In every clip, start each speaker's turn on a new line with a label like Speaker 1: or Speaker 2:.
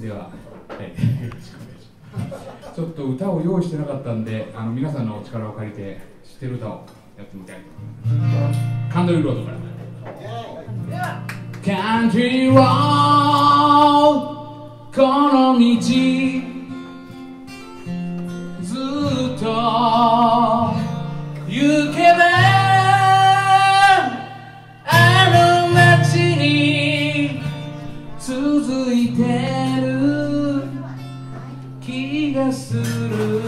Speaker 1: では、よろしくお願いします。ちょっと歌を用意してなかったんで、皆さんのお力を借りて知ってる歌をやってみたいと思います。カントリーロードから。カントリーロード、この道ずっと行けばあの街に続いてる気がする。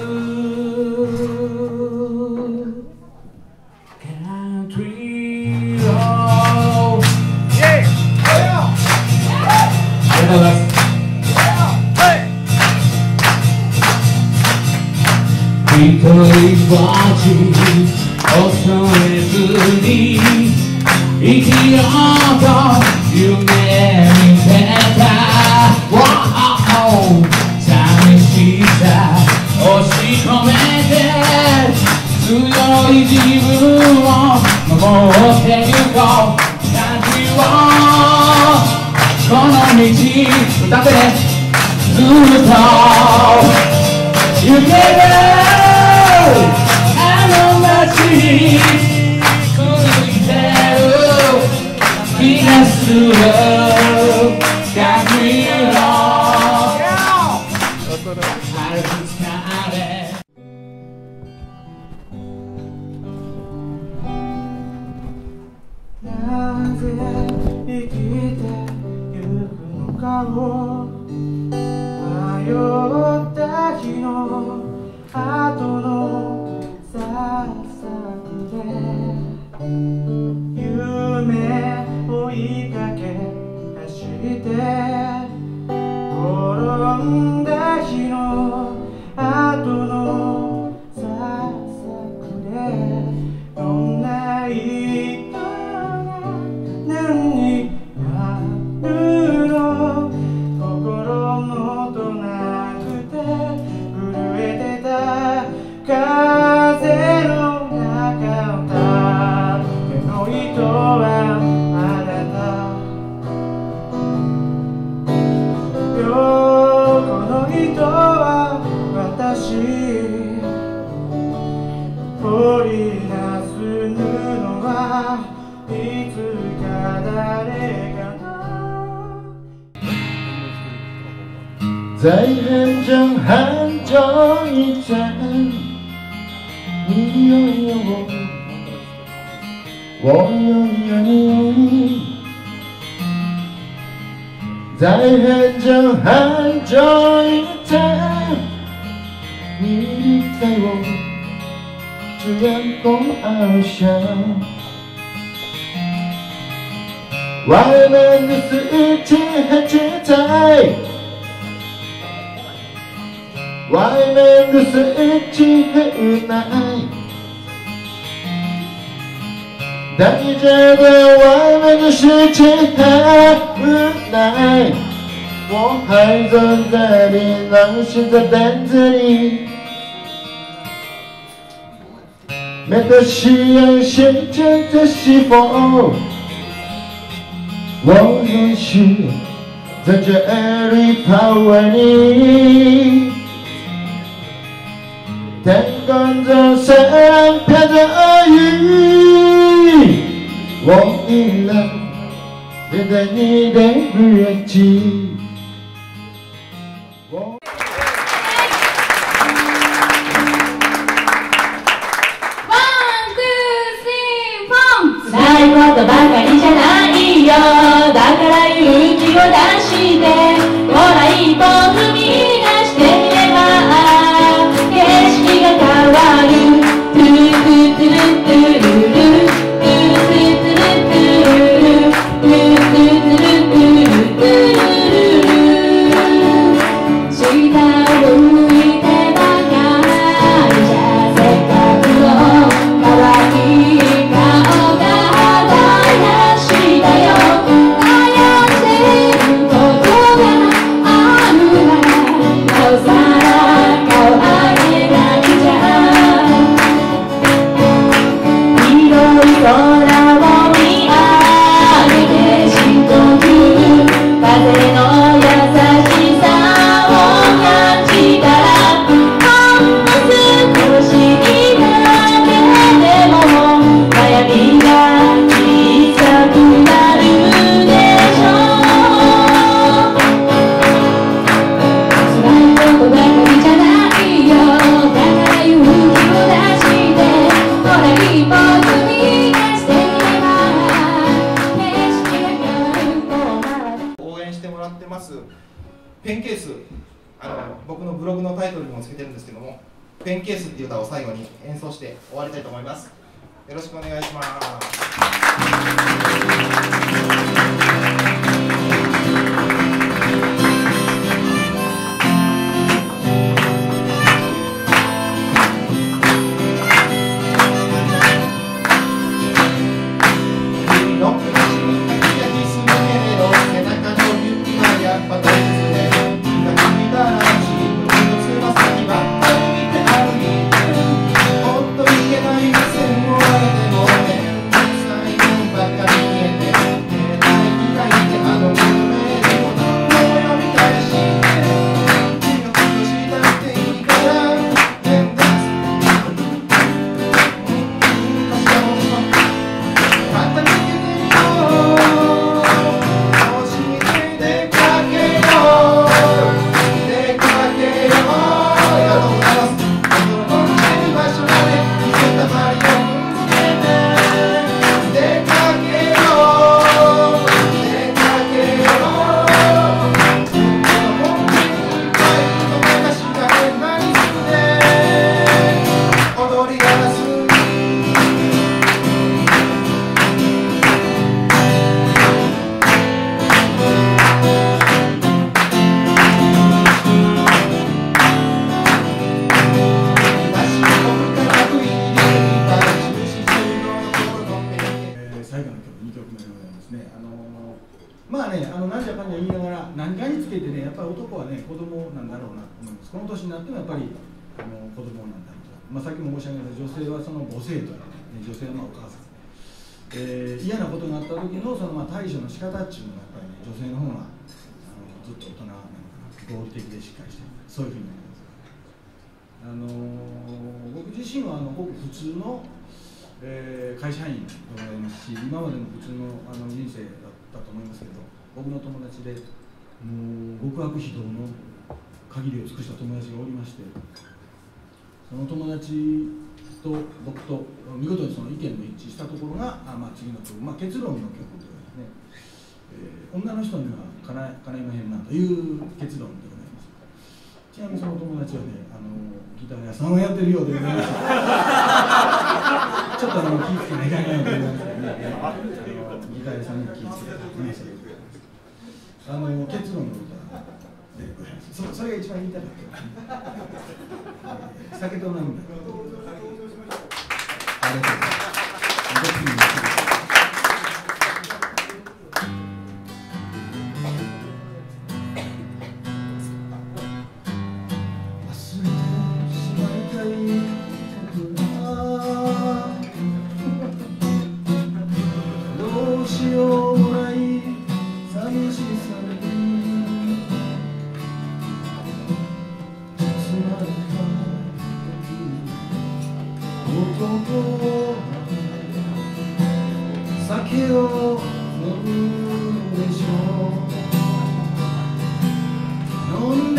Speaker 1: カントリーロード、ありがとうございます。一人ぼっち恐れずに生きようと夢見てた、寂しさ押し込めて強い自分を守ってゆこう。感じをこの道歌ってね、ずっと行けるあの街に続いてる気がする。カントリーロード、歩く疲れ
Speaker 2: なぜ生きてゆくのかを迷った日の後のささくで夢追いかけ走って転んだ日の後のささくでどんな人が何になるの、心もとなくて震えてた風の中をた手の糸はあなたよ、この糸は私織りなす布はいつか誰か
Speaker 3: 在很久很久以前，你有我，我有你。在很久很久以前，你离开我，这样多翱翔。外面的世界很精彩，外面的世界很无奈，但你觉得外面的世界很无奈，我还坐在你那写在单子里，每个夕阳显着在西风，我总是在这里跑为你。天空中上飘着雨，我依然留在你的日记。
Speaker 4: ないことばかりじゃないよ、だから勇気を出してほら一歩踏み出してみれば景色が変わる。トゥルトゥトゥルトゥルルトゥルトゥトゥルトゥルルトゥルトゥトゥルトゥルトゥルル
Speaker 5: ペンケース、僕のブログのタイトルにもつけてるんですけども、ペンケースっていう歌を最後に演奏して終わりたいと思います。よろしくお願いします。
Speaker 6: まあね、なんじゃかんじゃ言いながら、何かにつけてね、やっぱり男はね、子供なんだろうなと思います。この年になってもやっぱり子供なんだろうと。さっきも申し上げた女性はその母性というか、ね、女性はお母さん。嫌なことがあった時のその対処の仕方っていうのはやっぱりね、女性の方がずっと大人なのかな、合理的でしっかりしてる、そういうふうに思います。僕自身はごく普通の、会社員でございますし、今までの普通の人生だと思いますけど、僕の友達でもう極悪非道の限りを尽くした友達がおりまして、その友達と僕と見事にその意見の一致したところが次の曲、結論の曲というですね、女の人にはかないまへんなという結論でございます。ちなみにその友達はね、ギター屋さんをやってるようでございましたちょっと気ぃつけないかんなと思いますけどね、ギター屋さんに気ぃつけておりましたけど、結論の歌でございます。それが一番言いたかった酒と涙。ありがとうございます。酒を飲むでしょう。飲ん